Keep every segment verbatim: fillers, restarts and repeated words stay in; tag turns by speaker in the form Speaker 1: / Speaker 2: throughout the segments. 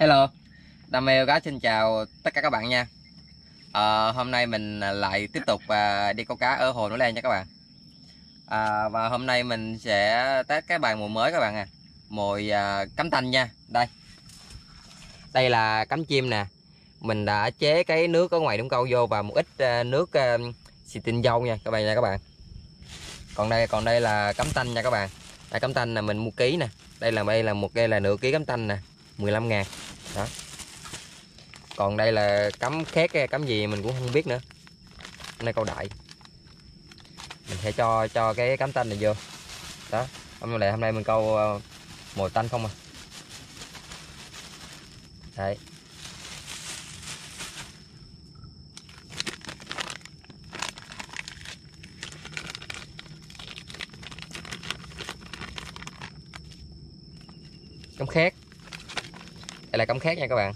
Speaker 1: Hello, Đam mê cá xin chào tất cả các bạn nha. à, Hôm nay mình lại tiếp tục à, đi câu cá ở hồ Núi Len nha các bạn. à, Và hôm nay mình sẽ test cái bài mồi mới các bạn à. Mồi à, cắm tanh nha. Đây Đây là cắm chim nè. Mình đã chế cái nước ở ngoài đũng câu vô và một ít à, nước à, xì tinh dâu nha các bạn nha các bạn. Còn đây còn đây là cắm tanh nha các bạn. Đây, cắm tanh là mình mua ký nè. Đây là đây là một cây là nửa ký cắm tanh nè, mười lăm ngàn đó. Còn đây là cắm khét, cắm gì mình cũng không biết nữa. Hôm nay câu đại mình sẽ cho cho cái cắm tanh này vô đó. Hôm nay hôm nay mình câu uh, mồi tanh không à. Đấy, cắm khét, đây là cắm khét nha các bạn.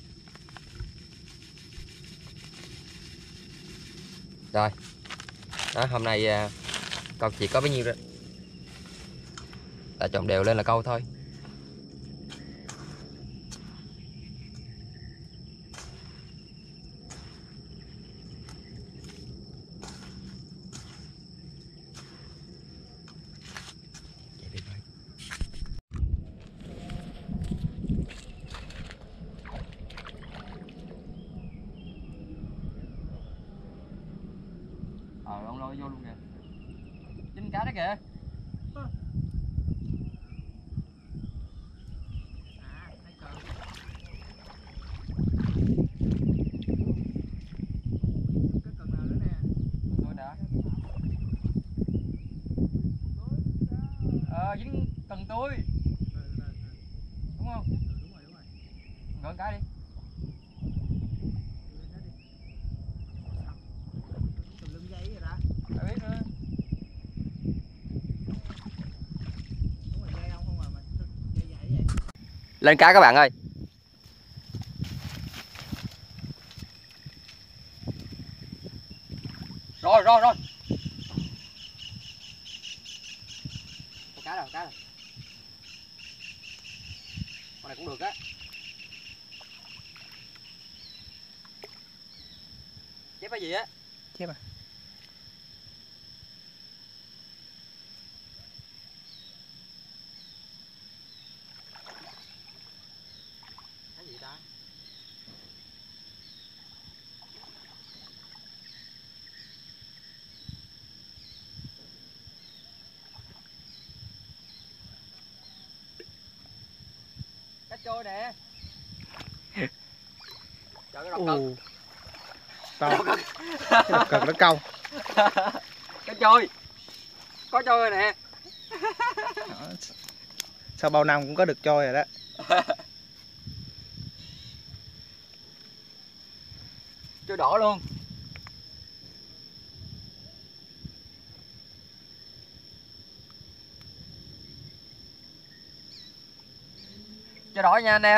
Speaker 1: Rồi đó, hôm nay uh, câu chỉ có bấy nhiêu đó, là trộn đều lên là câu thôi. Ờ, ông lôi vô luôn kìa. Chín cá đó kìa. Ờ, dính cần tôi. Đúng không? Gỡ cái đi. Phải biết nữa. Lên cá các bạn ơi. Rồi rồi rồi. Con cá rồi, cá rồi. Con này cũng được á. Chép cái gì á?
Speaker 2: Chép à?
Speaker 1: Cái gì ta? Cá trôi nè. Trời, cái độc cực.
Speaker 2: To. Cái độc cực nó câu.
Speaker 1: Cá trôi. Có trôi rồi nè.
Speaker 2: Đó. Sau bao năm cũng có được trôi rồi đó.
Speaker 1: Trôi đỏ luôn. Trôi đỏ nha anh em.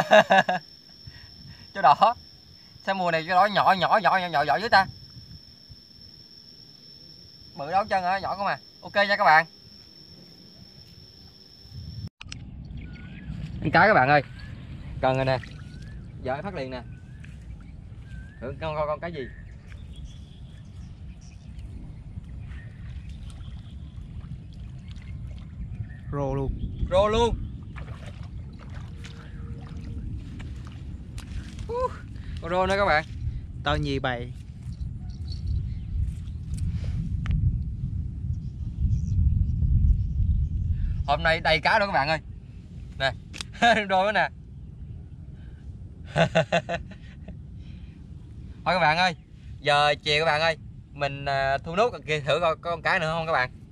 Speaker 1: Trôi đỏ. Sao mùa này trôi đỏ nhỏ nhỏ nhỏ nhỏ nhỏ nhỏ dưới ta? Bự đâu chân hả? Nhỏ không à. Ok nha các bạn. Ăn cá các bạn ơi. Cần rồi nè. Giờ phát liền nè. Thử con con con cái gì?
Speaker 2: Rô luôn.
Speaker 1: Rô luôn. Uh, con rô nữa các bạn.
Speaker 2: To nhì bày.
Speaker 1: Hôm nay đầy cá luôn các bạn ơi. Nè. Rô nữa nè. Thôi các bạn ơi, giờ chiều các bạn ơi, mình thu nút kia thử coi có con cá nữa không các bạn.